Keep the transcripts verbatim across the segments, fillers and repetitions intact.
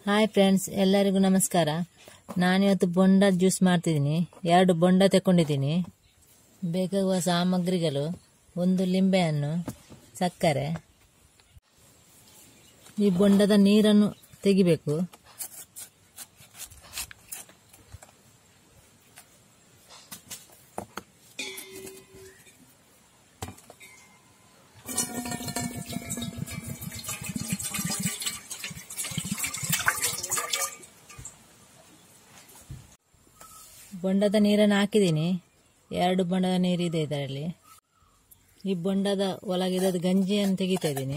Hi friends, ಎಲ್ಲರಿಗೂ ನಮಸ್ಕಾರ. ನಾನಿವತ್ತು ಬೊಂಡ ಜ್ಯೂಸ್ ಮಾಡ್ತಿದ್ದೀನಿ. ಎರಡು ಬೊಂಡ ತಗೊಂಡಿದ್ದೀನಿ. ಬೇಕಾಗುವ ಸಾಮಗ್ರಿಗಳು: ಒಂದು ಲಿಂಬೆಹಣ್ಣು, ಸಕ್ಕರೆ. ಈ ಬೊಂಡದ ನೀರನ್ನು ತೆಗಿಬೇಕು. ಬೊಂಡದ ನೀರನ್ನು ಹಾಕಿದ್ದೀನಿ. ಎರಡು ಬೊಂಡದ ನೀರಿದೆ ಇದರಲ್ಲಿ. ಈ ಬೊಂಡದ ಒಳಗಿದ ಗಂಜಿಯನ್ನು ತೆಗಿತಾ ಇದ್ದೀನಿ.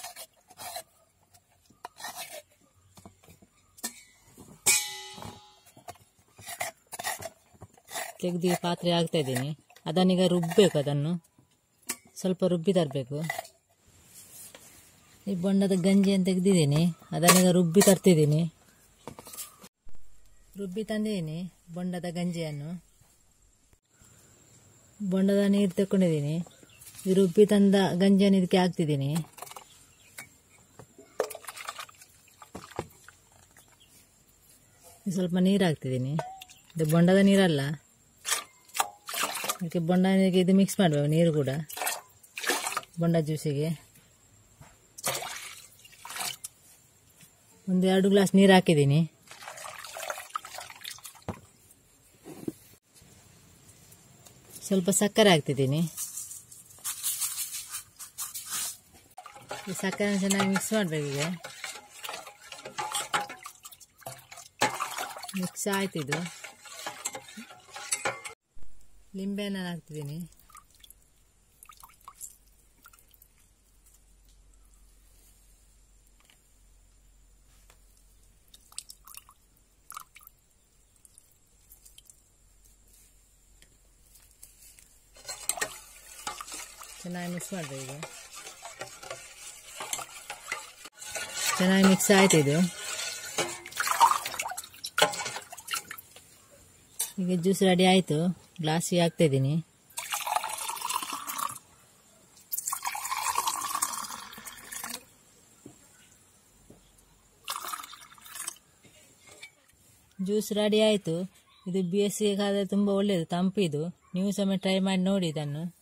ತೆಗೆದು ಪಾತ್ರೆ ಹಾಕ್ತಾ ಇದ್ದೀನಿ. ಅದನ್ನೀಗ ರುಬ್ಬಬೇಕು. ಅದನ್ನು ಸ್ವಲ್ಪ ರುಬ್ಬಿ ತರಬೇಕು. ಈ ಬೊಂಡದ ಗಂಜಿಯನ್ನು ತೆಗೆದಿದ್ದೀನಿ. ಅದನ್ನೀಗ ರುಬ್ಬಿ ತರ್ತಿದ್ದೀನಿ. ರುಬ್ಬಿ ತಂದಿದ್ದೀನಿ ಬೊಂಡದ ಗಂಜಿಯನ್ನು. ಬೊಂಡದ ನೀರು ತಗೊಂಡಿದ್ದೀನಿ. ಈ ರುಬ್ಬಿ ತಂದ ಗಂಜಿಯನ್ನು ಇದಕ್ಕೆ ಹಾಕ್ತಿದ್ದೀನಿ. ಸ್ವಲ್ಪ ನೀರು ಹಾಕ್ತಿದ್ದೀನಿ. ಇದು ಬೊಂಡದ ನೀರಲ್ಲ, ಅದಕ್ಕೆ ಬೊಂಡ ನೀರಿಗೆ ಇದು ಮಿಕ್ಸ್ ಮಾಡಬೇಕು. ನೀರು ಕೂಡ ಬೊಂಡ ಜ್ಯೂಸಿಗೆ ಒಂದು ಎರಡು ಗ್ಲಾಸ್ ನೀರು ಹಾಕಿದ್ದೀನಿ. ಸ್ವಲ್ಪ ಸಕ್ಕರೆ ಹಾಕ್ತಿದ್ದೀನಿ. ಈ ಸಕ್ಕರೆ ಚೆನ್ನಾಗಿ ಮಿಕ್ಸ್ ಮಾಡಬೇಕು. ಈಗ ಮಿಕ್ಸ್ ಆಯ್ತಿದ್ದು. ಲಿಂಬೆಹಣ್ಣು ಹಾಕ್ತಿದ್ದೀನಿ. ಚೆನ್ನಾಗಿ ಮಿಕ್ಸ್ ಮಾಡಬೇಕು. ಈಗ ಚೆನ್ನಾಗಿ ಮಿಕ್ಸ್ ಆಯ್ತು. ಇದು ಈಗ ಜ್ಯೂಸ್ ರೆಡಿ ಆಯಿತು. ಗ್ಲಾಸಿಗೆ ಹಾಕ್ತಾ ಇದ್ದೀನಿ. ಜ್ಯೂಸ್ ರೆಡಿ ಆಯಿತು. ಇದು ಬೇಸಿಗೆ ಕಾಲದಲ್ಲಿ ತುಂಬ ಒಳ್ಳೆಯದು, ತಂಪಿದು. ನೀವು ಸಹ ಟ್ರೈ ಮಾಡಿ ನೋಡಿ ಇದನ್ನು.